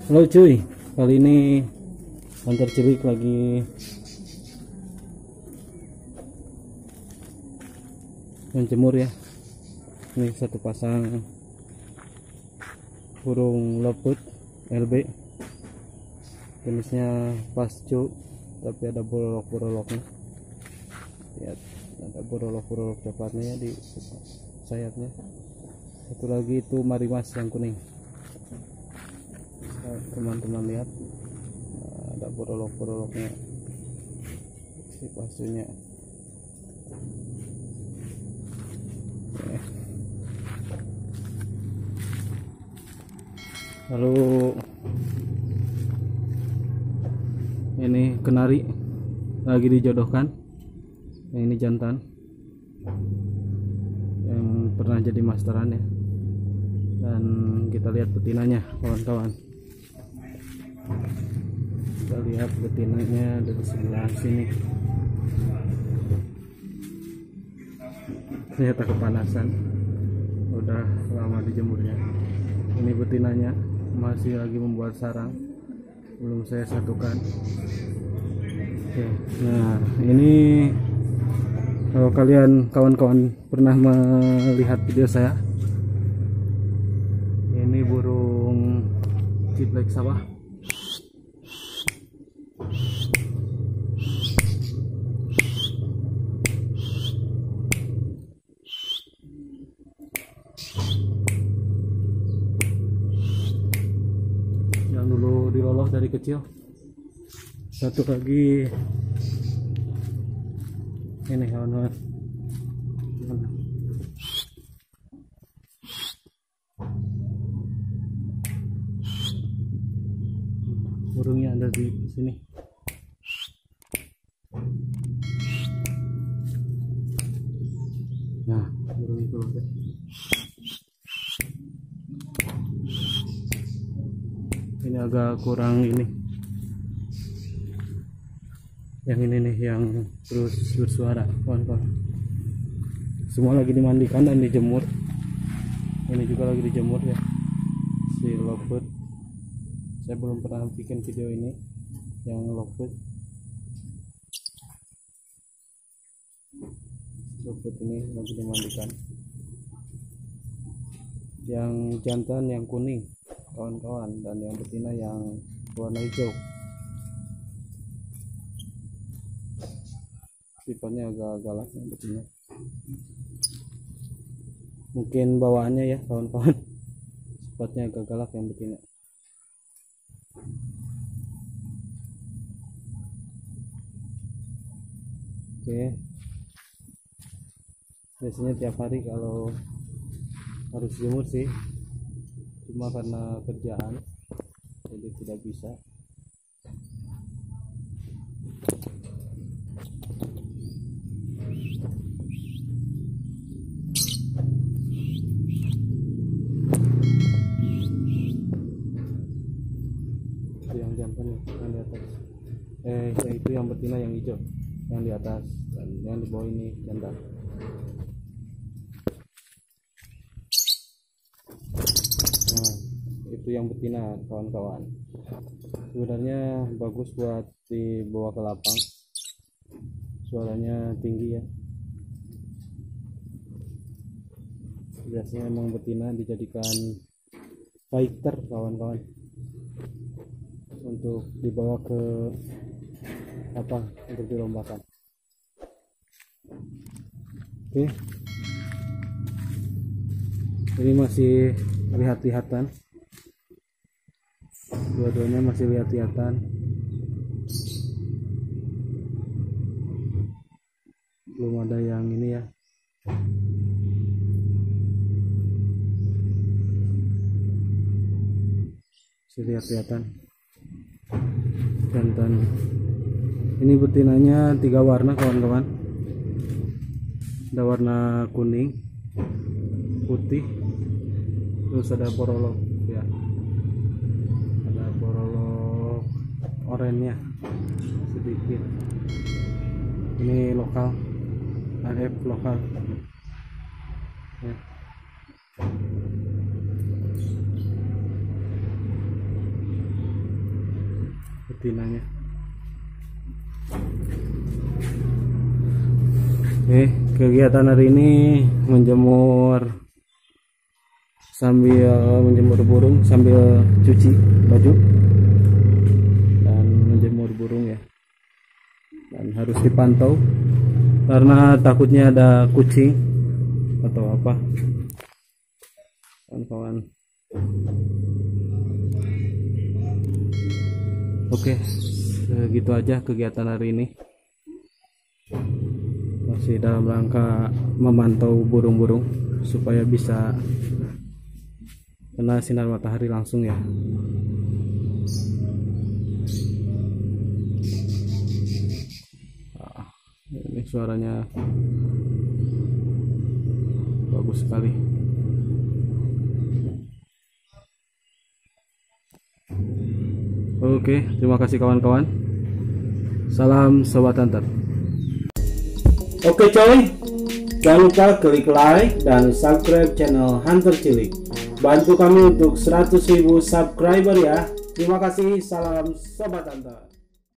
Halo cuy, kali ini Hunter Cilik lagi menjemur ya. Ini satu pasang burung loput LB, jenisnya pascu, tapi ada borolok-boroloknya. Lihat, ada borolok-borolok coklatnya ya di sayapnya. Satu lagi itu marimas yang kuning. Teman-teman lihat, ada borolok-boroloknya si pascunya. Lalu ini kenari lagi dijodohkan. Ini jantan yang pernah jadi masteran ya, dan kita lihat betinanya kawan-kawan. Kita lihat betinanya ada di sebelah sini. Ternyata kepanasan, udah lama dijemurnya. Ini betinanya masih lagi membuat sarang, belum saya satukan. Oke, nah ini kalau kalian kawan-kawan pernah melihat video saya, ini burung ciblek sawah. Yang dulu diloloh dari kecil. Satu lagi ini kawan-kawan, burungnya ada di sini. Nah, burung itu ada. Ini agak kurang ini. Yang ini nih yang terus bersuara kawan-kawan. Semua lagi dimandikan dan dijemur. Ini juga lagi dijemur ya, si loput. Saya belum pernah bikin video ini yang loput. Loput ini lagi dimandikan. Yang jantan yang kuning kawan-kawan, dan yang betina yang warna hijau. Sifatnya agak galak yang betina. Mungkin bawaannya ya kawan-kawan, sifatnya agak galak yang betina. Oke, biasanya tiap hari kalau harus jemur sih, cuma karena kerjaan jadi tidak bisa. Itu yang jantan yang di atas, itu yang betina yang hijau yang di atas, dan yang di bawah ini jantan. Nah, itu yang betina kawan-kawan. Sebenarnya bagus buat dibawa ke lapang, suaranya tinggi ya. Biasanya emang betina dijadikan fighter kawan-kawan, untuk dibawa ke lapang untuk dilombakan. Oke, ini masih lihat-lihatan, dua-duanya masih lihat-lihatan, belum ada yang ini ya. Masih lihat-lihatan. Jantan ini betinanya 3 warna kawan-kawan. Ada warna kuning, putih, terus ada borolok ya, ada borolok oranye sedikit. Ini lokal, AF lokal ya. betinanya. Oke, kegiatan hari ini menjemur sambil menjemur burung sambil cuci baju dan menjemur burung ya. Dan harus dipantau karena takutnya ada kucing atau apa, kawan-kawan. Oke, segitu aja kegiatan hari ini. Masih dalam rangka memantau burung-burung supaya bisa kena sinar matahari langsung ya. Ini suaranya bagus sekali. Oke, terima kasih kawan-kawan. Salam Sobat Hunter. Oke coy, jangan lupa klik like dan subscribe channel Hunter Cilik. Bantu kami untuk 100.000 subscriber ya. Terima kasih, salam Sobat Hunter.